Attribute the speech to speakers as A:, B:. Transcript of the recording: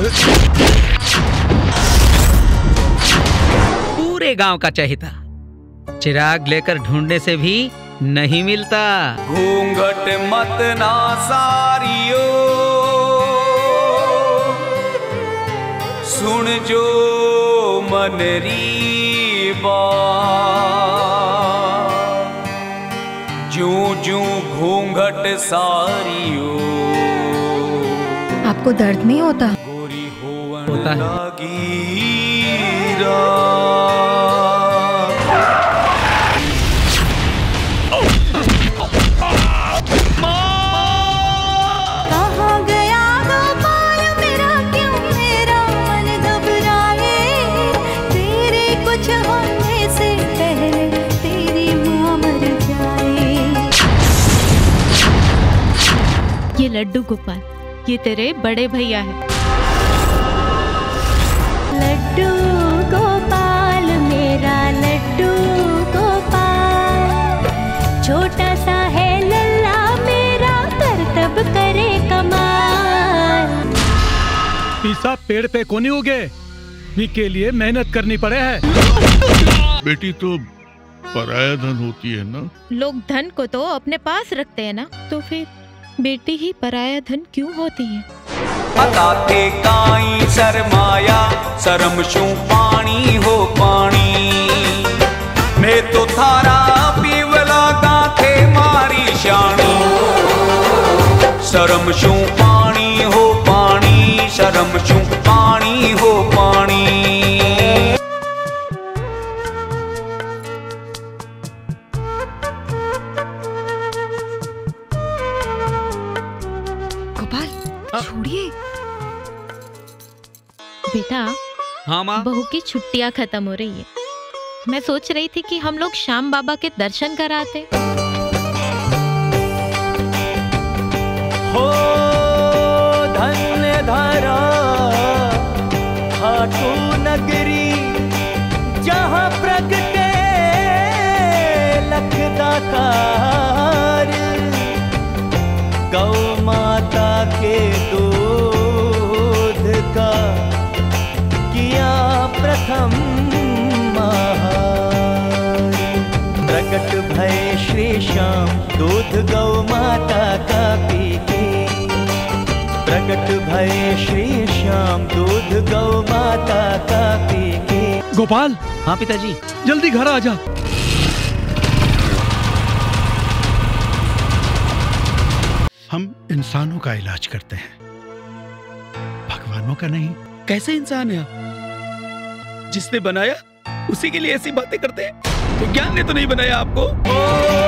A: पूरे गांव का चहेता, चिराग लेकर ढूंढने से भी नहीं मिलता।
B: घूंघट मत ना सारियो, सुन जो मनरी बात, जूं जूं घूंघट सारियो।
C: आपको दर्द नहीं होता?
B: गोरी होवन
A: होता है।
B: लागी
C: कहाँ गया गोपाल मेरा, क्यों मेरा मन घबराए? तेरे कुछ होने से पहले तेरी माँ मर जाए।
D: ये लड्डू गोपाल, ये तेरे बड़े भैया है।
C: लड्डू गोपाल मेरा लड्डू गोपाल, छोटा सा है लल्ला मेरा, करतब करे कमाल।
E: पीसा पेड़ पे कोनी उगे, मी के लिए मेहनत करनी पड़े है।
F: बेटी तो पराया धन होती है ना।
D: लोग धन को तो अपने पास रखते हैं ना, तो फिर बेटी ही पराया धन क्यों होती है?
B: बताते काई शर्माया, शर्म शू पानी हो पानी। मैं तो थारा पीवला गाथे मारी शानी। शर्म शू पानी हो पानी, शर्म शू पानी हो पानी।
C: गोपाल छोड़िए।
D: बेटा,
A: हाँ माँ।
D: बहू की छुट्टियां खत्म हो रही है, मैं सोच रही थी कि हम लोग श्याम बाबा के दर्शन कराते।
B: हो धन्य धरा खाटू नगरी, जहाँ प्रगटे लखदातार। गौ माता के दूध का किया प्रथम आहार। प्रकट भय श्री श्याम दूध गौ माता का पी के। प्रकट भय श्री श्याम दूध गौ माता का पी के।
E: गोपाल,
A: हाँ पिताजी।
E: जल्दी घर आ जा। हम इंसानों का इलाज करते हैं, भगवानों का नहीं।
A: कैसे इंसान है आप? जिसने बनाया उसी के लिए ऐसी बातें करते हैं। तो ज्ञान ने तो नहीं बनाया आपको।